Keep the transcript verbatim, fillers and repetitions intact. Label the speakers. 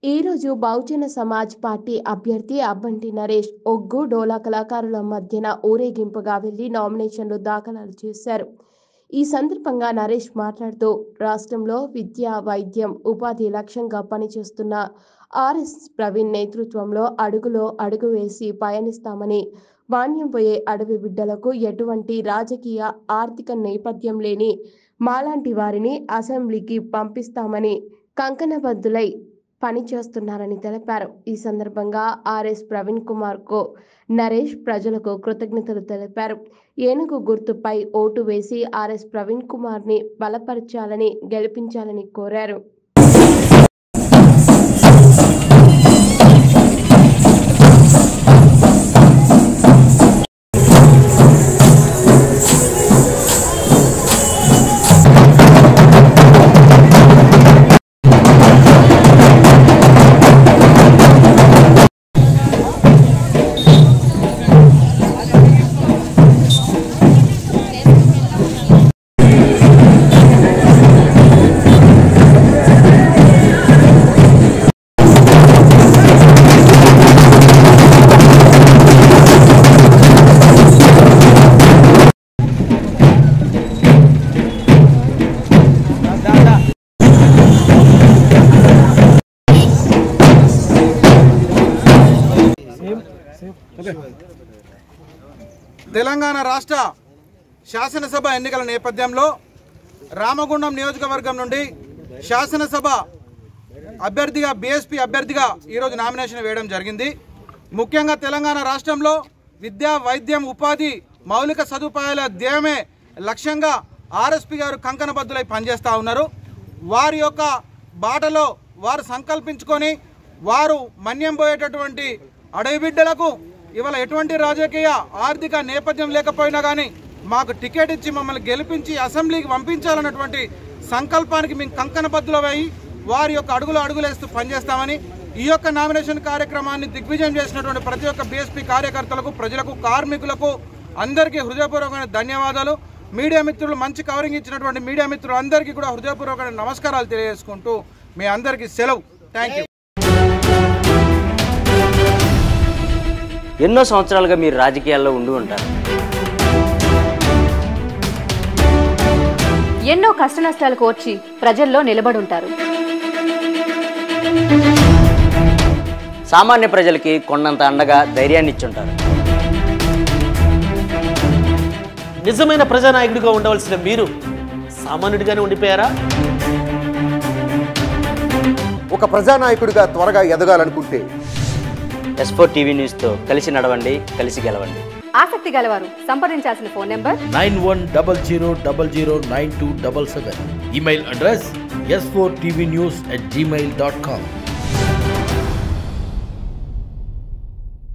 Speaker 1: ఈ రోజు బహుజన సమాజ్ పార్టీ అభ్యర్థి అబ్బంటి నరేష్ ఒగ్గు డోలా కళాకారుల మధ్యన ఊరేగింపుగా వెళ్లి నామినేషన్లు దాఖలు చేశారు. ఈ సందర్భంగా నరేష్ మాట్లాడుతూ రాష్ట్రంలో విద్య, వైద్యం, ఉపాధి లక్ష్యంగా పనిచేస్తున్న ఆర్ఎస్ ప్రవీణ్ నేతృత్వంలో అడుగులో అడుగు వేసి పయనిస్తామని, మాన్యం పోయే అడవి బిడ్డలకు ఎటువంటి రాజకీయ, ఆర్థిక నేపథ్యం లేని మాలాంటి వారిని అసెంబ్లీకి పంపిస్తామని కంకణబద్దులై పనిచేస్తున్నారని తెలిపారు. ఈ సందర్భంగా ఆర్ఎస్ ప్రవీణ్ కుమార్ కు నరేష్ ప్రజలకు కృతజ్ఞతలు తెలిపారు. ఏనుగు గుర్తుపై ఓటు వేసి ఆర్ఎస్ ప్రవీణ్ కుమార్ ని బలపరచాలని, గెలిపించాలని కోరారు.
Speaker 2: తెలంగాణ రాష్ట్ర శాసనసభ ఎన్నికల నేపథ్యంలో రామగుండం నియోజకవర్గం నుండి శాసనసభ అభ్యర్థిగా బీఎస్పీ అభ్యర్థిగా ఈరోజు నామినేషన్ వేయడం జరిగింది. ముఖ్యంగా తెలంగాణ రాష్ట్రంలో విద్య, వైద్యం, ఉపాధి, మౌలిక సదుపాయాల ధ్యేయమే లక్ష్యంగా ఆర్ఎస్పీ గారు కంకణబద్దులై పనిచేస్తూ ఉన్నారు. వారి యొక్క బాటలో వారు సంకల్పించుకొని వారు మన్యం పోయేటటువంటి అడవి బిడ్డలకు ఇవాళ ఎటువంటి రాజకీయ, ఆర్థిక నేపథ్యం లేకపోయినా కానీ మాకు టికెట్ ఇచ్చి మమ్మల్ని గెలిపించి అసెంబ్లీకి పంపించాలన్నటువంటి సంకల్పానికి మేము కంకణబద్దులమై వారి యొక్క అడుగులు అడుగులేస్తూ పనిచేస్తామని, ఈ యొక్క నామినేషన్ కార్యక్రమాన్ని దిగ్విజయం చేసినటువంటి ప్రతి ఒక్క బీఎస్పీ కార్యకర్తలకు, ప్రజలకు, కార్మికులకు అందరికీ హృదయపూర్వకమైన ధన్యవాదాలు. మీడియా మిత్రులు మంచి కవరింగ్ ఇచ్చినటువంటి మీడియా మిత్రులు అందరికీ కూడా హృదయపూర్వకమైన నమస్కారాలు తెలియజేసుకుంటూ మీ అందరికీ సెలవు. Thank you.
Speaker 3: ఎన్నో సంవత్సరాలుగా మీరు రాజకీయాల్లో ఉండి ఉంటారు.
Speaker 4: ఎన్నో కష్టనష్టాలు కోర్చి ప్రజల్లో నిలబడి ఉంటారు.
Speaker 3: సామాన్య ప్రజలకి కొండంత అండగా ధైర్యాన్ని ఇచ్చుంటారు.
Speaker 5: నిజమైన ప్రజానాయకుడిగా ఉండవలసిన మీరు సామాన్యుడిగానే ఉండిపోయారా?
Speaker 6: ఒక ప్రజానాయకుడిగా త్వరగా ఎదగాలనుకుంటే
Speaker 3: ఎస్ ఫోర్ టీవీ న్యూస్తో కలిసి నడవండి, కలిసి గెలవండి.
Speaker 4: ఆసక్తి గలవారు సంప్రదించాల్సిన phone number
Speaker 7: nine one double zero double zero nine two double seven. Email address S four TV news at Gmail dot com.